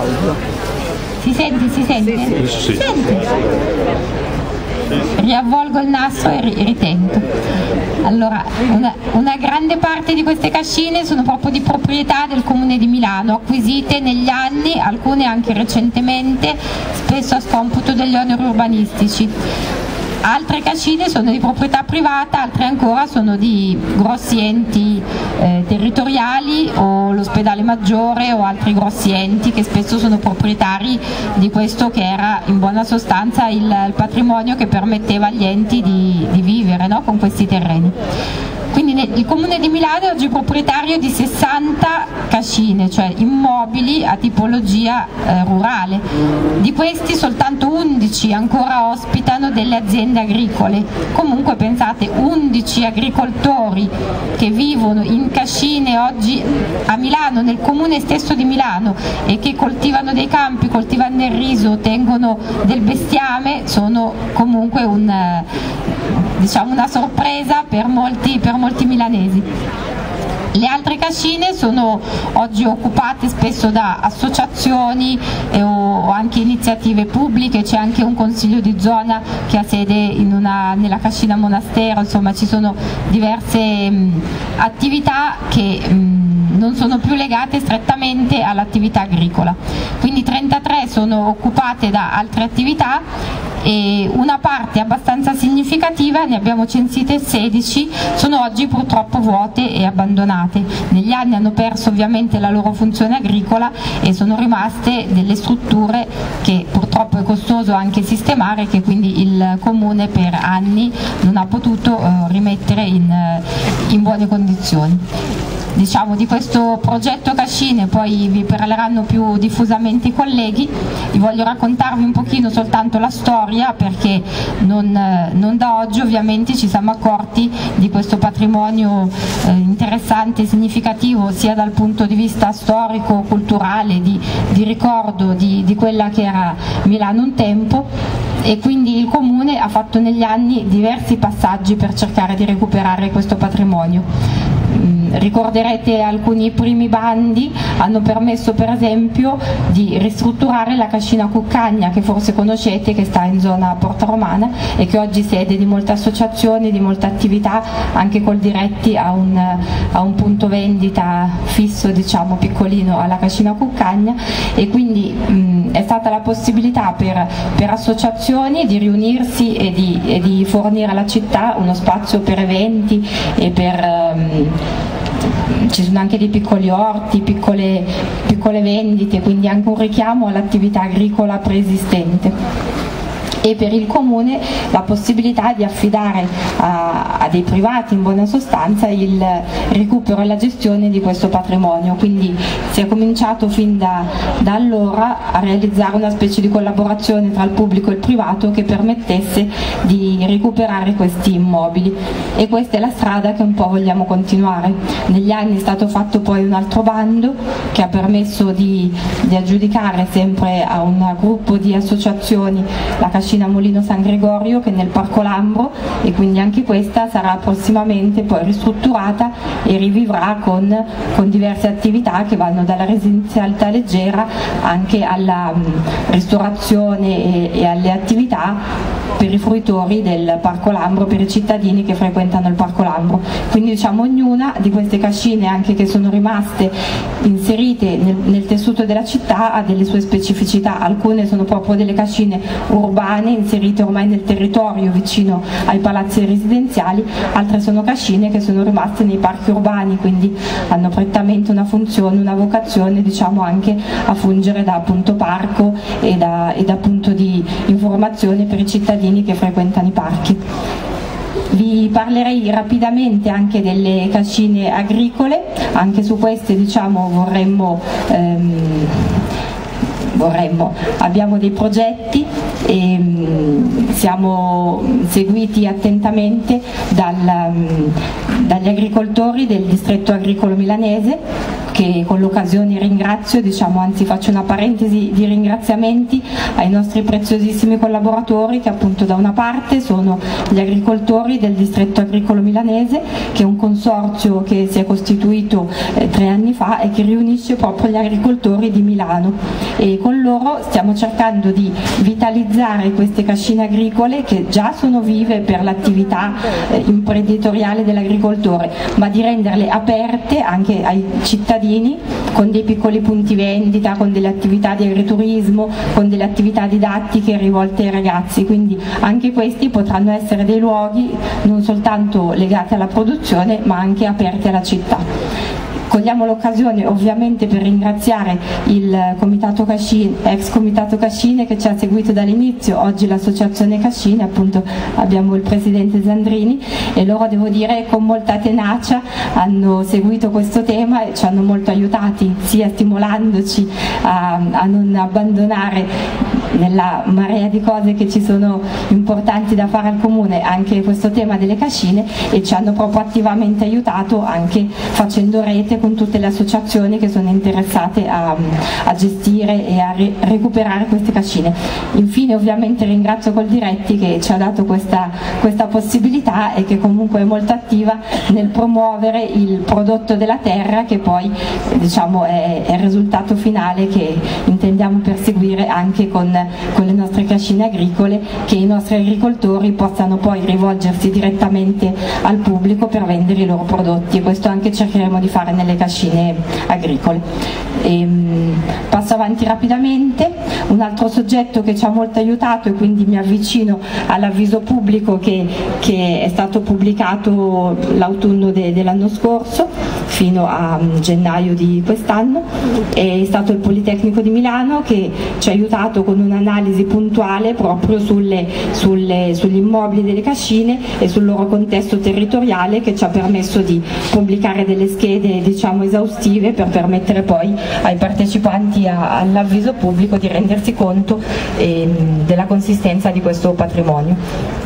Si sente? Si sente? Sì. Si sente? Riavvolgo il nastro e ritento. Allora, una grande parte di queste cascine sono proprio di proprietà del Comune di Milano, acquisite negli anni, alcune anche recentemente, spesso a scomputo degli oneri urbanistici. Altre cascine sono di proprietà privata, altre ancora sono di grossi enti territoriali o l'ospedale maggiore o altri grossi enti che spesso sono proprietari di questo che era in buona sostanza il patrimonio che permetteva agli enti di vivere, no, con questi terreni. Quindi il Comune di Milano è oggi proprietario di 60 cascine, cioè immobili a tipologia rurale. Di questi soltanto 11 ancora ospitano delle aziende agricole. Comunque pensate, 11 agricoltori che vivono in cascine oggi a Milano, nel Comune stesso di Milano, e che coltivano dei campi, coltivano il riso, tengono del bestiame, sono comunque una sorpresa per molti milanesi. Le altre cascine sono oggi occupate spesso da associazioni o anche iniziative pubbliche, c'è anche un consiglio di zona che ha sede nella cascina monastero, insomma ci sono diverse attività che non sono più legate strettamente all'attività agricola. Quindi 33 sono occupate da altre attività e una parte abbastanza significativa, ne abbiamo censite 16, sono oggi purtroppo vuote e abbandonate. Negli anni hanno perso ovviamente la loro funzione agricola e sono rimaste delle strutture che purtroppo è costoso anche sistemare, che quindi il Comune per anni non ha potuto rimettere in buone condizioni. Diciamo di questo progetto cascine poi vi parleranno più diffusamente i colleghi. Vi voglio raccontarvi un pochino soltanto la storia, perché non da oggi ovviamente ci siamo accorti di questo patrimonio interessante e significativo sia dal punto di vista storico, culturale, di ricordo di quella che era Milano un tempo, e quindi il Comune ha fatto negli anni diversi passaggi per cercare di recuperare questo patrimonio. Ricorderete alcuni primi bandi hanno permesso per esempio di ristrutturare la cascina Cuccagna, che forse conoscete, che sta in zona Porta Romana e che oggi è sede di molte associazioni, di molte attività, anche col diretti a un punto vendita fisso, diciamo piccolino, alla cascina Cuccagna, e quindi è stata la possibilità per associazioni di riunirsi e di fornire alla città uno spazio per eventi e ci sono anche dei piccoli orti, piccole vendite, quindi anche un richiamo all'attività agricola preesistente. E per il Comune la possibilità di affidare a dei privati, in buona sostanza, il recupero e la gestione di questo patrimonio. Quindi si è cominciato fin da allora a realizzare una specie di collaborazione tra il pubblico e il privato che permettesse di recuperare questi immobili, e questa è la strada che un po' vogliamo continuare. Negli anni è stato fatto poi un altro bando che ha permesso di aggiudicare sempre a un gruppo di associazioni la cascina Molino San Gregorio, che è nel Parco Lambro, e quindi anche questa sarà prossimamente poi ristrutturata e rivivrà con diverse attività che vanno dalla residenzialità leggera anche alla ristorazione e alle attività per i fruitori del Parco Lambro, per i cittadini che frequentano il Parco Lambro. Quindi diciamo ognuna di queste cascine, anche che sono rimaste inserite nel tessuto della città, ha delle sue specificità. Alcune sono proprio delle cascine urbane inserite ormai nel territorio vicino ai palazzi residenziali, altre sono cascine che sono rimaste nei parchi urbani, quindi hanno prettamente una funzione, una vocazione, diciamo, anche a fungere da appunto parco e da punto di informazione per i cittadini che frequentano i parchi. Vi parlerei rapidamente anche delle cascine agricole, anche su queste diciamo abbiamo dei progetti e siamo seguiti attentamente dagli agricoltori del distretto agricolo milanese, che con l'occasione ringrazio, anzi faccio una parentesi di ringraziamenti ai nostri preziosissimi collaboratori, che appunto da una parte sono gli agricoltori del distretto agricolo milanese, che è un consorzio che si è costituito 3 anni fa e che riunisce proprio gli agricoltori di Milano, e con loro stiamo cercando di vitalizzare queste cascine agricole che già sono vive per l'attività imprenditoriale dell'agricoltore, ma di renderle aperte anche ai cittadini con dei piccoli punti vendita, con delle attività di agriturismo, con delle attività didattiche rivolte ai ragazzi. Quindi anche questi potranno essere dei luoghi non soltanto legati alla produzione, ma anche aperti alla città. Cogliamo l'occasione ovviamente per ringraziare il Comitato Cascine, ex Comitato Cascine, che ci ha seguito dall'inizio, oggi l'associazione Cascine, appunto abbiamo il presidente Zandrini, e loro, devo dire, con molta tenacia hanno seguito questo tema e ci hanno molto aiutati, sia stimolandoci a non abbandonare nella marea di cose che ci sono importanti da fare al comune anche questo tema delle cascine, e ci hanno proprio attivamente aiutato anche facendo rete con tutte le associazioni che sono interessate a gestire e a recuperare queste cascine. Infine ovviamente ringrazio Coldiretti, che ci ha dato questa possibilità e che comunque è molto attiva nel promuovere il prodotto della terra, che poi è il risultato finale che intendiamo perseguire anche con le nostre cascine agricole, che i nostri agricoltori possano poi rivolgersi direttamente al pubblico per vendere i loro prodotti, e questo anche cercheremo di fare nelle cascine agricole. Passo avanti rapidamente. Un altro soggetto che ci ha molto aiutato, e quindi mi avvicino all'avviso pubblico che è stato pubblicato l'autunno dell'anno scorso fino a gennaio di quest'anno, è stato il Politecnico di Milano, che ci ha aiutato con un'analisi puntuale proprio sugli immobili delle cascine e sul loro contesto territoriale, che ci ha permesso di pubblicare delle schede esaustive per permettere poi ai partecipanti all'avviso pubblico di rendersi conto della consistenza di questo patrimonio.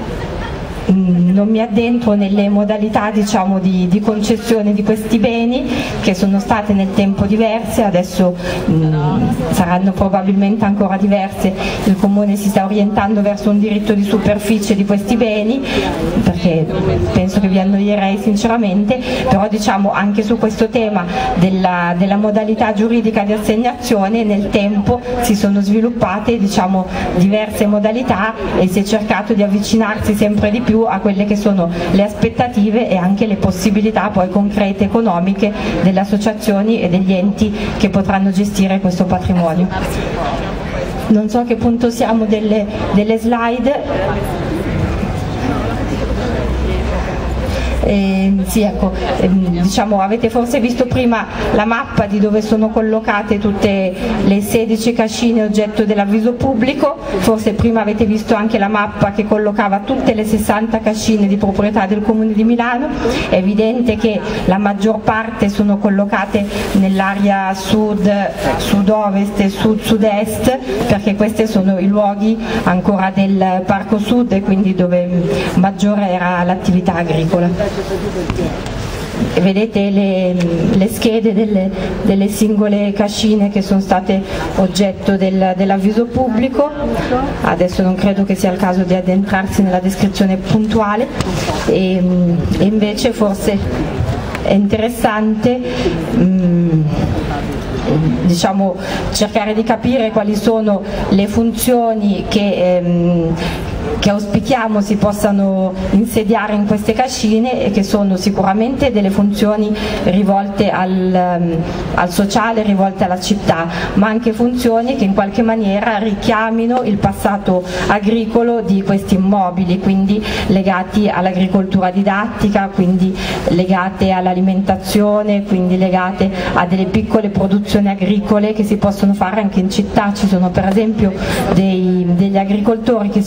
Non mi addentro nelle modalità di concessione di questi beni, che sono state nel tempo diverse, adesso saranno probabilmente ancora diverse. Il Comune si sta orientando verso un diritto di superficie di questi beni, perché penso che vi annoierei sinceramente, però anche su questo tema della modalità giuridica di assegnazione nel tempo si sono sviluppate diverse modalità, e si è cercato di avvicinarsi sempre di più a quelle che sono le aspettative e anche le possibilità poi concrete economiche delle associazioni e degli enti che potranno gestire questo patrimonio. Non so a che punto siamo delle slide. Sì, ecco, avete forse visto prima la mappa di dove sono collocate tutte le 16 cascine oggetto dell'avviso pubblico, forse prima avete visto anche la mappa che collocava tutte le 60 cascine di proprietà del Comune di Milano. È evidente che la maggior parte sono collocate nell'area sud, sud-ovest e sud-sud-est, perché questi sono i luoghi ancora del Parco Sud, e quindi dove maggiore era l'attività agricola. E vedete le schede delle singole cascine che sono state oggetto dell'avviso pubblico. Adesso non credo che sia il caso di addentrarsi nella descrizione puntuale, e invece forse è interessante cercare di capire quali sono le funzioni che auspichiamo si possano insediare in queste cascine, e che sono sicuramente delle funzioni rivolte al sociale, rivolte alla città, ma anche funzioni che in qualche maniera richiamino il passato agricolo di questi immobili, quindi legati all'agricoltura didattica, quindi legate all'alimentazione, quindi legate a delle piccole produzioni agricole che si possono fare anche in città. Ci sono per esempio degli agricoltori che si occupano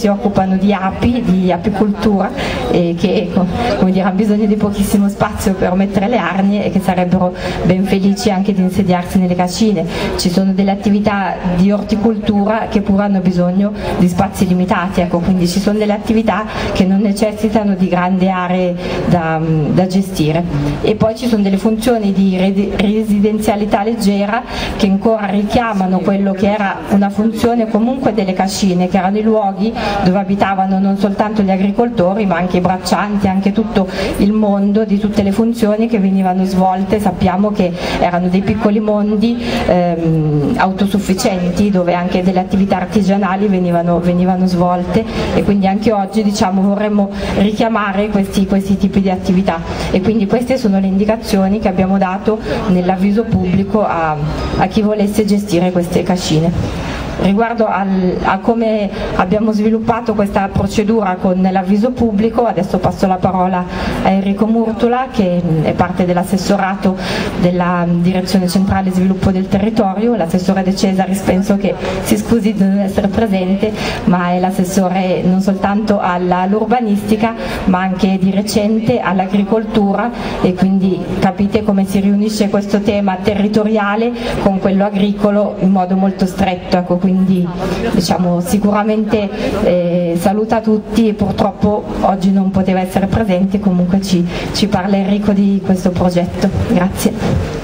parlano di apicoltura, che come dire, hanno bisogno di pochissimo spazio per mettere le arnie e che sarebbero ben felici anche di insediarsi nelle cascine. Ci sono delle attività di orticoltura che pure hanno bisogno di spazi limitati, ecco, quindi ci sono delle attività che non necessitano di grandi aree da gestire. E poi ci sono delle funzioni di residenzialità leggera che ancora richiamano quello che era una funzione comunque delle cascine, che erano i luoghi dove abitavano non soltanto gli agricoltori ma anche i braccianti, anche tutto il mondo di tutte le funzioni che venivano svolte. Sappiamo che erano dei piccoli mondi autosufficienti dove anche delle attività artigianali venivano svolte, e quindi anche oggi, diciamo, vorremmo richiamare questi tipi di attività, e quindi queste sono le indicazioni che abbiamo dato nell'avviso pubblico a chi volesse gestire queste cascine. Riguardo a come abbiamo sviluppato questa procedura con l'avviso pubblico, adesso passo la parola a Enrico Murtula, che è parte dell'assessorato della Direzione Centrale Sviluppo del Territorio. L'assessore De Cesaris penso che si scusi di non essere presente, ma è l'assessore non soltanto all'urbanistica ma anche di recente all'agricoltura, e quindi capite come si riunisce questo tema territoriale con quello agricolo in modo molto stretto, ecco. Quindi diciamo, sicuramente saluta tutti, e purtroppo oggi non poteva essere presente, comunque ci parla Enrico di questo progetto. Grazie.